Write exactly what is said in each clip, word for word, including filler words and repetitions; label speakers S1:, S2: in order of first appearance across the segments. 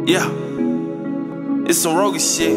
S1: Yeah, it's some rogue shit.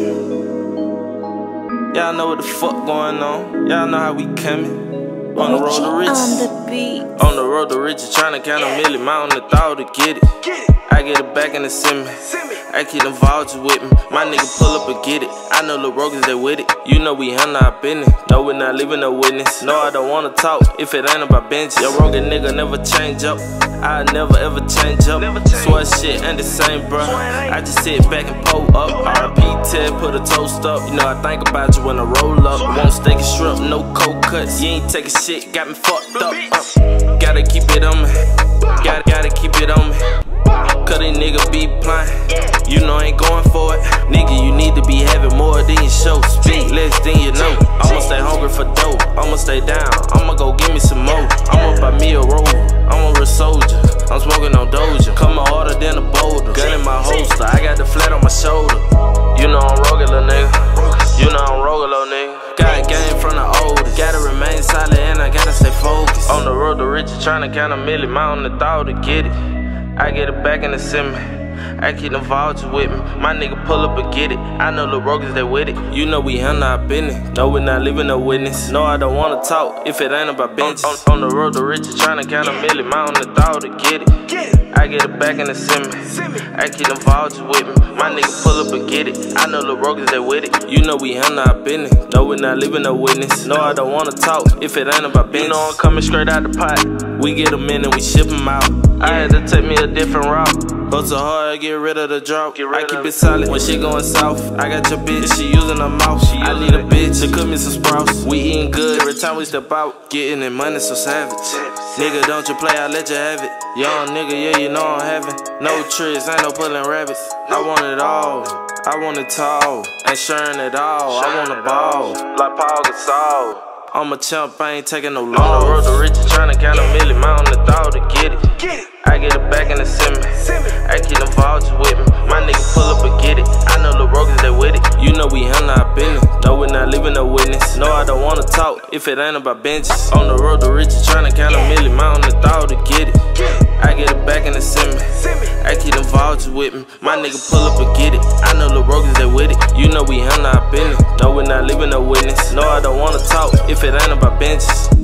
S1: Y'all know what the fuck going on. Y'all know how we coming. On the road to riches.
S2: On the beat.
S1: On the road to riches, tryna count a million, mountain the thought to get it. I get it back in the semi. I keep them vouchers with me. My nigga pull up and get it. I know the rogues they with it. You know we handle our business. No, we not leaving no witness. No, I don't wanna talk if it ain't about benches. Your rogue nigga never change up. I never ever change up. Swear shit ain't the same, bruh. I just sit back and pull up. R P Ted, put a toast up. You know I think about you when I roll up. Won't steak and shrimp, no cold cuts. You ain't taking shit, got me fucked up. Uh, gotta keep it on me. Gotta, gotta keep it on me. Cause these niggas be playing. You know I ain't going for it. Nigga, you need to be having more than you show. Speak less than you know. I'ma stay hungry for dope. I'ma stay down. I'ma go give me some more. I'ma buy me a roll. I'm a real soldier. I'm smoking on Doja. Coming harder than a boulder. Gun in my holster. I got the flat on my shoulder. You know I'm rogue, little nigga. You know I'm rogue, little nigga. Got game from the oldest. Gotta remain solid and I gotta stay focused. On the road to riches, tryna count a million. Mountain the thought to get it. I get it back in the semi. I keep them vouchers with me. My nigga pull up and get it. I know the rogues they with it. You know we handle our business. No, we not leaving no witness. No, I don't wanna talk if it ain't about benches. On, on, on the road to riches, tryna count a million. Mountain the thought to get it. I get it back in the semi. I keep them vouchers with me. My nigga pull up and get it. I know the rogues they with it. You know we handle our business. No, we not leaving no witness. No, I don't wanna talk if it ain't about benches. You know I'm coming straight out the pot. We get them in and we ship them out. I had to take me a different route. Go so hard, get rid of the drought. I keep it solid when shit going south. I got your bitch, she using her mouth. I need a bitch to cook me some sprouts. We eating good every time we step out. Getting that money so savage. Nigga, don't you play, I let you have it. Young nigga, yeah, you know I'm having. No tricks, ain't no pulling rabbits. I want it all, I want it tall. Ain't sharing it all, I want a ball. Like Paul Gasol. I'm a chump, I ain't taking no loss. On the road to riches, tryna count a million. Mountain the thought to get it. I get it back in the semi. I keep them vouchers with me. My nigga pull up and get it. I know the rogues they with it. You know we handle our business. No, we not leaving no witness. No, I don't wanna talk if it ain't about benches. On the road to riches, tryna count a million. Mountain the thought to get it. I get it back in the semi. I keep them vouchers with me. My nigga pull up and get it. I know the rogues they with it. You know we handle our business. No, we not leaving no witness. No, I don't wanna talk if it ain't about benches.